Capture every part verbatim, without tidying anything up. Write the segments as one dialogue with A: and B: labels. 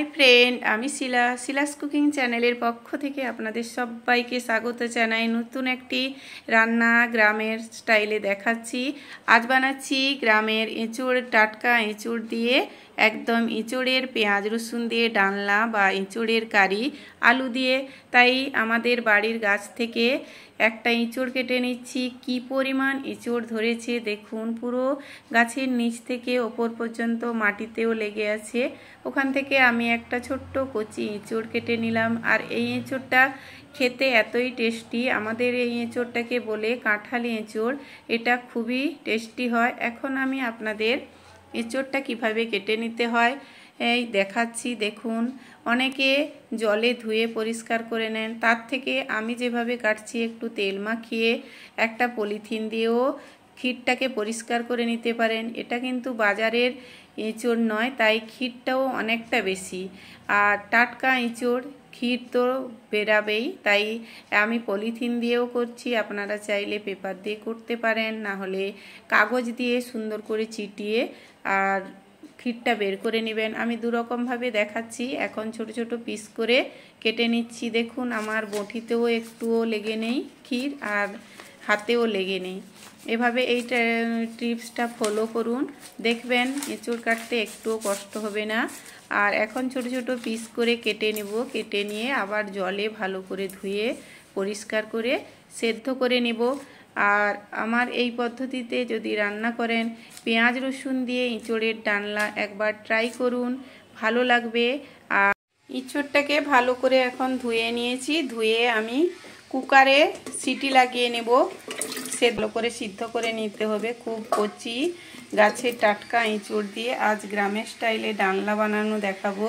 A: High friend आमी शिला शिलास cooking चैनलेर पक्ष थेके आपनादेर सब्बाइके स्वागत जानाई नतून एकटी रान्ना ग्रामेर स्टाइले देखाच्छि। आज बानाच्छि ग्रामेर एँचोड़ टाटका एँचोड़ दिए एकदम एँचोड़ेर पेঁয়াজ रसुन दिए डालना बा एँचोड़ेर कारी आलू दिए। ताई आमादेर बाड़ीर गाछ थेके একটা ইঁচড় কেটে নিচ্ছি। কি পরিমাণ ইঁচড় ধরেছে দেখুন, পুরো গাছের নিচ থেকে ওপর পর্যন্ত মাটিতেও লেগে আছে। ওখান থেকে আমি একটা ছোট্ট কচি ইঁচড় কেটে নিলাম। আর এই ইঁচড়টা খেতে এতই টেস্টি, আমাদের এই ইঁচড়টাকে বলে কাঁঠালি ইঁচড়। এটা খুবই টেস্টি হয়। এখন আমি আপনাদের ইঁচড়টা কিভাবে কেটে নিতে হয় এই দেখাচ্ছি। দেখুন, অনেকে জলে ধুয়ে পরিষ্কার করে নেন, তার থেকে আমি যেভাবে কাটছি একটু তেল মাখিয়ে একটা পলিথিন দিয়েও ক্ষীরটাকে পরিষ্কার করে নিতে পারেন। এটা কিন্তু বাজারের এঁচড় নয়, তাই ক্ষীরটাও অনেকটা বেশি। আর টাটকা এঁচড় ক্ষীর তো বেরাবেই, তাই আমি পলিথিন দিয়েও করছি। আপনারা চাইলে পেপার দিয়ে করতে পারেন, না হলে কাগজ দিয়ে সুন্দর করে চিটিয়ে আর ক্ষীরটা বের করে নেবেন। আমি দু রকম ভাবে দেখাচ্ছি। এখন ছোট ছোট পিস করে কেটে নিচ্ছি। দেখুন, আমার বটিতেও একটুও লেগে নেই ক্ষীর, আর হাতেও লেগে নেই। এভাবে এই টিপসটা ফলো করুন, দেখবেন এঁচড় কাটতে একটুও কষ্ট হবে না। আর এখন ছোট ছোট পিস করে কেটে নেব। কেটে নিয়ে আবার জলে ভালো করে ধুয়ে পরিষ্কার করে সেদ্ধ করে নেব। আর আমার এই পদ্ধতিতে যদি রান্না করেন পেঁয়াজ রসুন দিয়ে এঁচড়ের ডালনা একবার ট্রাই করুন, ভালো লাগবে। আর এঁচড়টাকে ভালো করে এখন ধুয়ে নিয়েছি। ধুয়ে আমি কুকারে সিটি লাগিয়ে নেব। সেদ্ধ করে সিদ্ধ করে নিতে হবে। খুব কচি গাছের টাটকা এঁচড় দিয়ে আজ গ্রামের স্টাইলে ডালনা বানানো দেখাবো।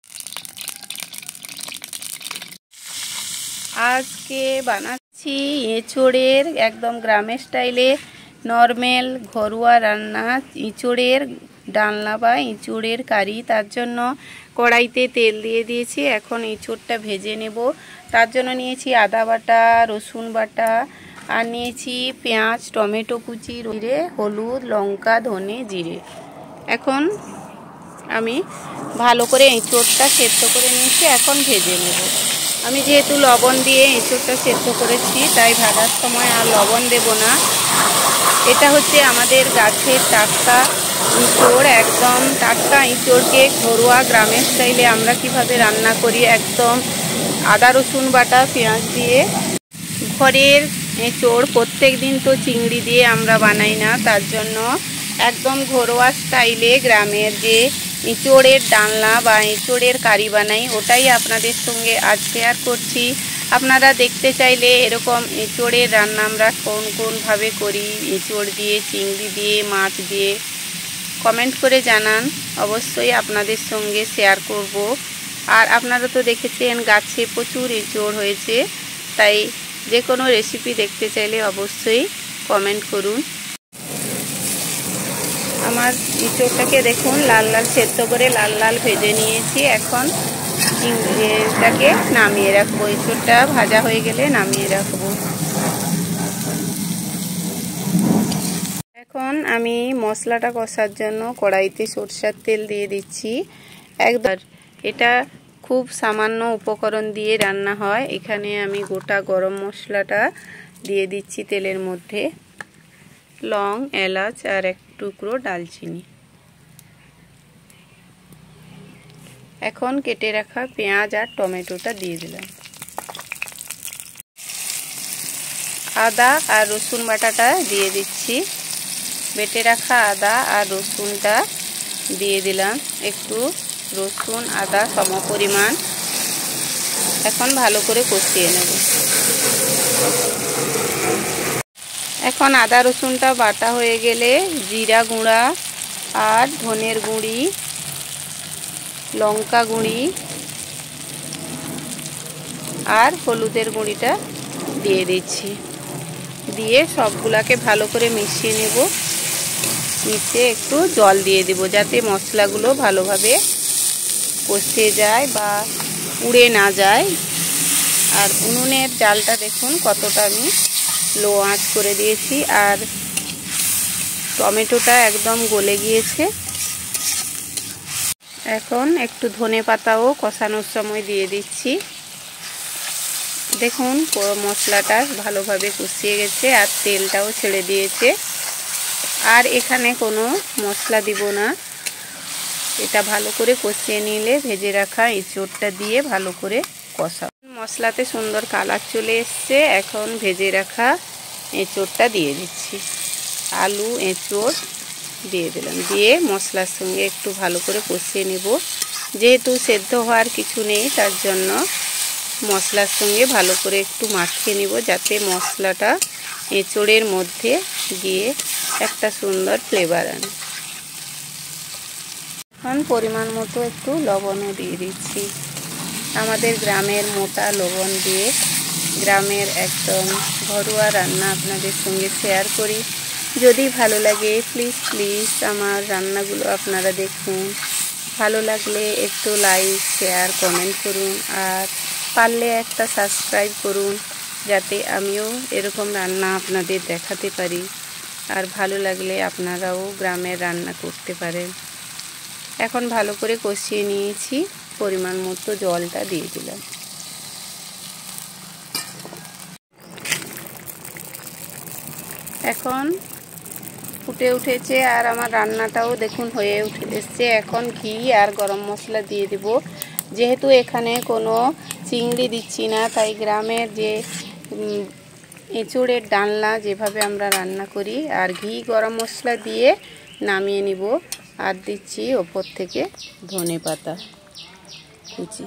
A: আজকে বানাচ্ছি এঁচড়ের একদম গ্রামের স্টাইলে নরমাল ঘরোয়া রান্না, এঁচড়ের ডালনা বা এঁচড়ের কারি। তার জন্য কড়াইতে তেল দিয়ে দিয়েছি। এখন এঁচড়টা ভেজে নেব। তার জন্য নিয়েছি আদা বাটা, রসুন বাটা, আর নিয়েছি পেঁয়াজ, টমেটো কুচি, জিরে, হলুদ, লঙ্কা, ধনে, জিরে। এখন আমি ভালো করে এঁচড়টা সেদ্ধ করে নিয়েছি। এখন ভেজে নেব। আমি যেহেতু লবণ দিয়ে এঁচড়টা সেদ্ধ করেছি, তাই ভাজার সময় আর লবণ দেব না। এটা হচ্ছে আমাদের গাছের টাটকা এঁচড়। একদম টাটকা এঁচড়কে ঘরোয়া গ্রামের স্টাইলে আমরা কিভাবে রান্না করি, একদম আদা রসুন বাটা পেঁয়াজ দিয়ে। ঘরের এঁচড় প্রত্যেক দিন তো চিংড়ি দিয়ে আমরা বানাই না, তার জন্য একদম ঘরোয়া স্টাইলে গ্রামের যে এঁচড়ের ডালনা বা এঁচড়ের কারি বানাই, ওটাই আপনাদের সঙ্গে আজ শেয়ার করছি। আপনারা দেখতে চাইলে এরকম এঁচড়ের রান্না আমরা কোন কোনভাবে করি, এঁচড় দিয়ে, চিংড়ি দিয়ে, মাছ দিয়ে, কমেন্ট করে জানান। অবশ্যই আপনাদের সঙ্গে শেয়ার করব। আর আপনারা তো দেখেছেন গাছে প্রচুর এঁচড় হয়েছে, তাই যে কোনো রেসিপি দেখতে চাইলে অবশ্যই কমেন্ট করুন। আমার এঁচড়টাকে দেখুন লাল লাল সেদ্ধ করে লাল লাল ভেজে নিয়েছি। এখন এটাকে নামিয়ে রাখবো। এঁচড়টা ভাজা হয়ে গেলে নামিয়ে রাখবো। এখন আমি মশলাটা কষার জন্য কড়াইতে সরষের তেল দিয়ে দিচ্ছি। একবার এটা খুব সামান্য উপকরণ দিয়ে রান্না হয়। এখানে আমি গোটা গরম মশলাটা দিয়ে দিচ্ছি তেলের মধ্যে, লং, এলাচ আর এক টুকরো দালচিনি। এখন কেটে রাখা পেঁয়াজ আর টমেটোটা দিয়ে দিলাম। আদা আর রসুন বাটাটা দিয়ে দিচ্ছি। বেটে রাখা আদা আর রসুনটা দিয়ে দিলাম। একটু রসুন আদা সম পরিমাণ। এখন ভালো করে কষিয়ে নেব। এখন আদা রসুনটা বাটা হয়ে গেলে জিরা গুঁড়া আর ধনের গুঁড়ি, লঙ্কা গুঁড়ি আর হলুদের গুঁড়িটা দিয়ে দিচ্ছি। দিয়ে সবগুলাকে ভালো করে মিশিয়ে নেব। মিশিয়ে একটু জল দিয়ে দেব, যাতে মশলাগুলো ভালোভাবে কষে যায় বা উড়ে না যায়। আর উনুনের জালটা দেখুন কতটা আমি লো আঁচ করে দিয়েছি। আর টমেটোটা একদম গলে গিয়েছে। এখন একটু ধনে পাতাও কষানোর সময় দিয়ে দিচ্ছি। দেখুন মশলাটা ভালোভাবে কষিয়ে গেছে আর তেলটাও ছেড়ে দিয়েছে। আর এখানে কোনো মশলা দিব না, এটা ভালো করে কষিয়ে নিলে ভেজে রাখা এঁচোড়টা দিয়ে ভালো করে কষা। মশলাতে সুন্দর কালার চলে এসছে। এখন ভেজে রাখা এঁচোড়টা দিয়ে দিচ্ছি। আলু এঁচোড় দিয়ে দিলাম, দিয়ে মশলার সঙ্গে একটু ভালো করে কষিয়ে নেব। যেহেতু সেদ্ধ হওয়ার কিছু নেই, তার জন্য মশলার সঙ্গে ভালো করে একটু মাখিয়ে নেব, যাতে মশলাটা এঁচোড়ের মধ্যে গিয়ে একটা সুন্দর ফ্লেভার আনে। এখন পরিমাণ মতো একটু লবণও দিয়ে দিচ্ছি। আমাদের গ্রামের মোটা লবণ দিয়ে গ্রামের একদম ঘরোয়া রান্না আপনাদের সঙ্গে শেয়ার করি। যদি ভালো লাগে প্লিজ প্লিজ আমার রান্নাগুলো আপনারা দেখুন। ভালো লাগলে একটু লাইক শেয়ার কমেন্ট করুন, আর পারলে একটা সাবস্ক্রাইব করুন, যাতে আমিও এরকম রান্না আপনাদের দেখাতে পারি। আর ভালো লাগলে আপনারাও গ্রামের রান্না করতে পারেন। এখন ভালো করে কষিয়ে নিয়েছি, পরিমাণ মতো জলটা দিয়ে দিলাম। এখন ফুটে উঠেছে আর আমার রান্নাটাও দেখুন হয়ে উঠে এসছে। এখন ঘি আর গরম মশলা দিয়ে দেব। যেহেতু এখানে কোনো চিংড়ি দিচ্ছি না, তাই গ্রামের যে এঁচোড়ের ডালনা যেভাবে আমরা রান্না করি, আর ঘি গরম মশলা দিয়ে নামিয়ে নিব। আর দিচ্ছি ওপর থেকে ধনে পাতা কুচি।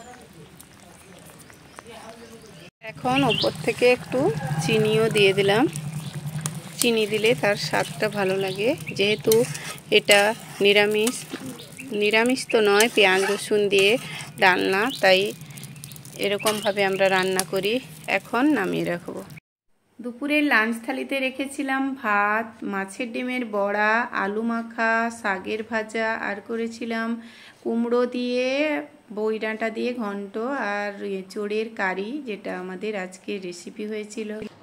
A: এখন ওপর থেকে একটু চিনিও দিয়ে দিলাম। চিনি দিলে তার স্বাদটা ভালো লাগে। যেহেতু এটা নিরামিষ নিরামিষ তো নয়, পেঁয়াজ রসুন দিয়ে রান্না, তাই এরকমভাবে আমরা রান্না করি। এখন নামিয়ে রাখবো। দুপুরের লাঞ্চ থালিতে রেখেছিলাম ভাত, মাছের ডিমের বড়া, আলু মাখা, শাকের ভাজা, আর করেছিলাম কুমড়ো দিয়ে বই ডাঁটা দিয়ে ঘন্ট, আর এঁচোড়ের কারি, যেটা আমাদের আজকের রেসিপি হয়েছিল।